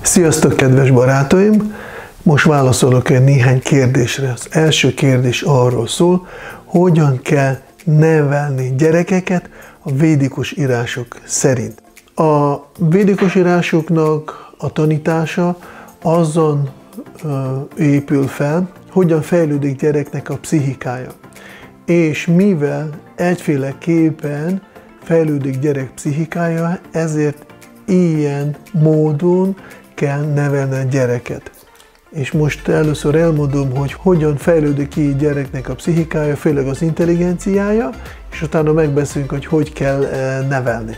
Sziasztok, kedves barátaim! Most válaszolok egy néhány kérdésre. Az első kérdés arról szól, hogyan kell nevelni gyerekeket a védikus írások szerint. A védikus írásoknak a tanítása azon épül fel, hogyan fejlődik gyereknek a pszichikája. És mivel egyféleképpen fejlődik gyerek pszichikája, ezért ilyen módon kell nevelni a gyereket. És most először elmondom, hogy hogyan fejlődik ki gyereknek a pszichikája, főleg az intelligenciája, és utána megbeszélünk, hogy hogy kell nevelni.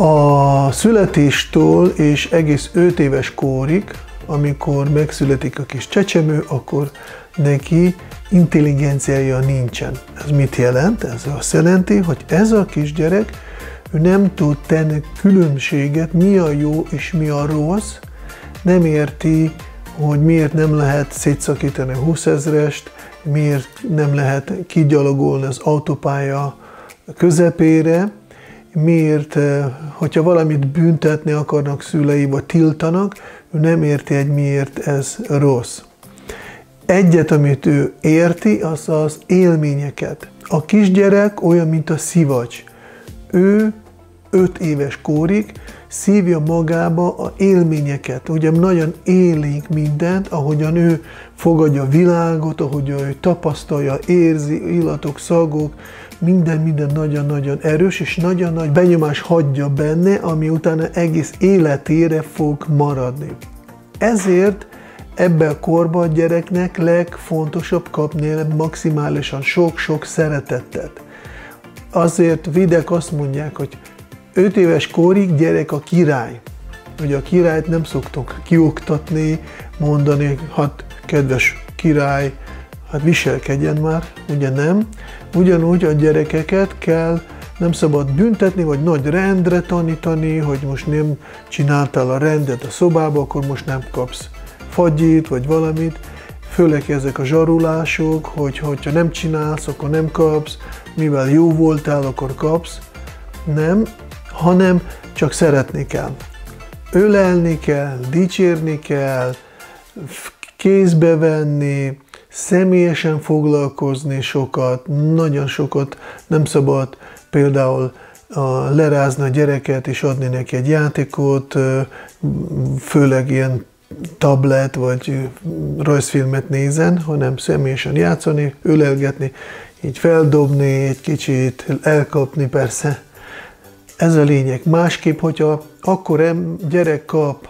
A születéstől és egész 5 éves korig, amikor megszületik a kis csecsemő, akkor neki intelligenciája nincsen. Ez mit jelent? Ez azt jelenti, hogy ez a kisgyerek ő nem tud tenni különbséget, mi a jó és mi a rossz, nem érti, hogy miért nem lehet szétszakítani 20 000-est, miért nem lehet kigyalogolni az autópálya közepére, miért, hogyha valamit büntetni akarnak szülei, vagy tiltanak, ő nem érti, hogy miért ez rossz. Egyet, amit ő érti, az az élményeket. A kisgyerek olyan, mint a szivacs. Ő 5 éves korig szívja magába az élményeket. Ugye nagyon élik mindent, ahogyan ő fogadja a világot, ahogyan ő tapasztalja, érzi, illatok, szagok, minden nagyon-nagyon erős, és nagyon nagy benyomás hagyja benne, ami utána egész életére fog maradni. Ezért ebben a korban a gyereknek legfontosabb kapni maximálisan sok-sok szeretetet. Azért védek azt mondják, hogy 5 éves korig gyerek a király. Ugye a királyt nem szoktunk kioktatni, mondani, hát kedves király, hát viselkedjen már, ugye nem. Ugyanúgy a gyerekeket kell, nem szabad büntetni, vagy nagy rendre tanítani, hogy most nem csináltál a rendet a szobába, akkor most nem kapsz fagyit, vagy valamit. Főleg ezek a zsarulások, hogy ha nem csinálsz, akkor nem kapsz, mivel jó voltál, akkor kapsz. Nem, hanem csak szeretni kell. Ölelni kell, dicsérni kell, kézbe venni, személyesen foglalkozni sokat, nagyon sokat. Nem szabad például lerázni a gyereket és adni neki egy játékot, főleg ilyen tablet vagy rajzfilmet nézen, hanem személyesen játszani, ölelgetni, így feldobni, egy kicsit elkapni persze. Ez a lényeg. Másképp, hogyha akkor gyerek kap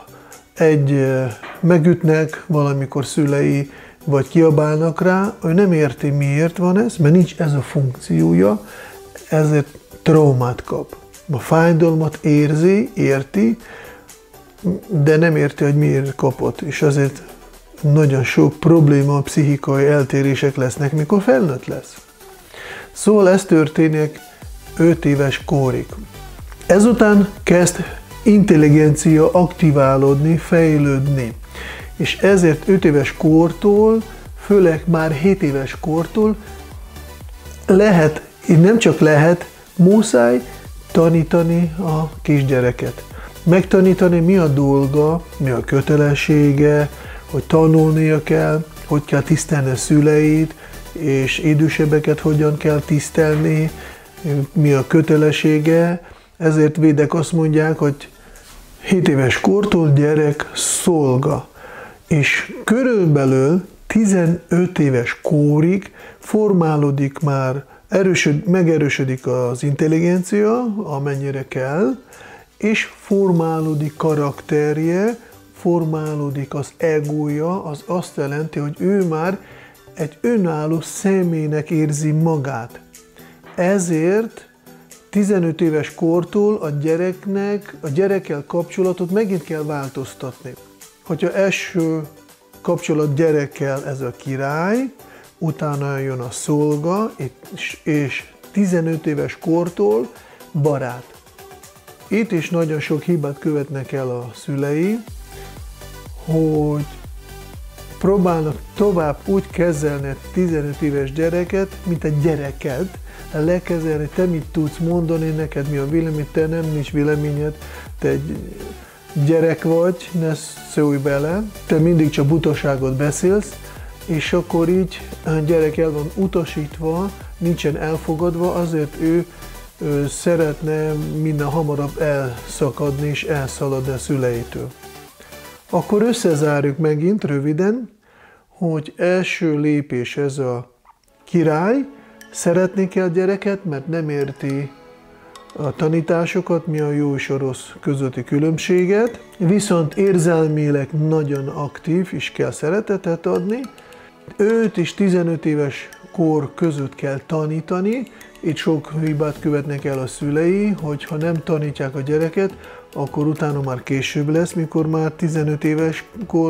megütnek valamikor szülei, vagy kiabálnak rá, ő nem érti, miért van ez, mert nincs ez a funkciója, ezért traumát kap. A fájdalmat érti, de nem érti, hogy miért kapott, és azért nagyon sok probléma, pszichikai eltérések lesznek, mikor felnőtt lesz. Szóval ez történik 5 éves korig. Ezután kezd intelligencia aktiválódni, fejlődni. És ezért 5 éves kortól, főleg már 7 éves kortól lehet, nem csak lehet, muszáj tanítani a kisgyereket. Megtanítani, mi a dolga, mi a kötelessége, hogy tanulnia kell, hogy kell tisztelni a szüleit, és idősebbeket hogyan kell tisztelni, mi a kötelessége. Ezért védek azt mondják, hogy 7 éves kortól gyerek szolga. És körülbelül 15 éves korig formálódik már, megerősödik az intelligencia, amennyire kell, és formálódik karakterje, formálódik az egója, az azt jelenti, hogy ő már egy önálló személynek érzi magát. Ezért 15 éves kortól a gyerekkel kapcsolatot megint kell változtatni. Hogyha első kapcsolat gyerekkel ez a király, utána jön a szolga, és 15 éves kortól barát. Itt is nagyon sok hibát követnek el a szülei, hogy próbálnak tovább úgy kezelni a 15 éves gyereket, mint egy gyereket, lekezelni, te mit tudsz mondani, neked mi a vélemény, te nem nincs véleményed, te egy gyerek vagy, ne szólj bele, te mindig csak butaságot beszélsz, és akkor így a gyerek el van utasítva, nincsen elfogadva, azért ő szeretne minden hamarabb elszakadni és elszaladni a szüleitől. Akkor összezárjuk megint röviden, hogy első lépés ez a király, szeretni kell gyereket, mert nem érti a tanításokat, mi a jó és a rossz közötti különbséget, viszont érzelmileg nagyon aktív, és kell szeretetet adni. 5 és 15 éves kor között kell tanítani, itt sok hibát követnek el a szülei, hogy ha nem tanítják a gyereket, akkor utána már később lesz, mikor már 15 éves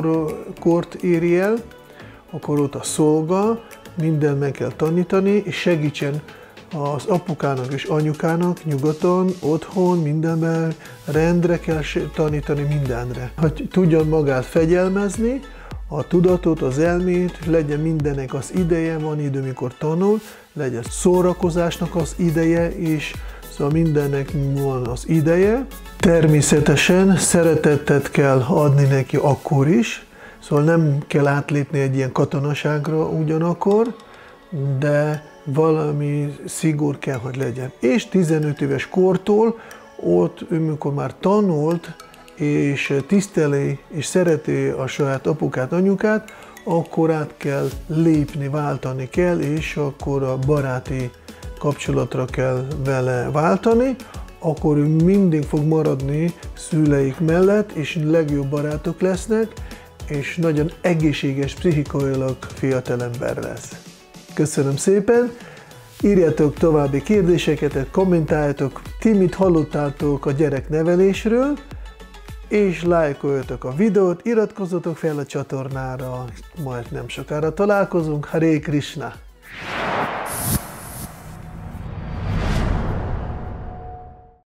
kort éri el, akkor ott a szolga, mindent meg kell tanítani, és segítsen az apukának és anyukának nyugodtan, otthon, mindenben, rendre kell tanítani mindenre. Hogy tudjon magát fegyelmezni, a tudatot, az elmét, legyen mindennek az ideje, van idő, mikor tanul, legyen szórakozásnak az ideje, és szóval mindennek van az ideje. Természetesen szeretetet kell adni neki akkor is, szóval nem kell átlépni egy ilyen katonaságra ugyanakkor, de valami szigor kell, hogy legyen. És 15 éves kortól, ott amikor már tanult, és tiszteli és szereti a saját apukát, anyukát, akkor át kell lépni, váltani kell, és akkor a baráti kapcsolatra kell vele váltani, akkor ő mindig fog maradni szüleik mellett, és legjobb barátok lesznek, és nagyon egészséges, pszichikailag fiatalember lesz. Köszönöm szépen! Írjátok további kérdéseket, kommentáljátok, ti mit hallottátok a gyereknevelésről, és lájkoljatok a videót, iratkozzatok fel a csatornára, majd nem sokára találkozunk. Hare Krishna!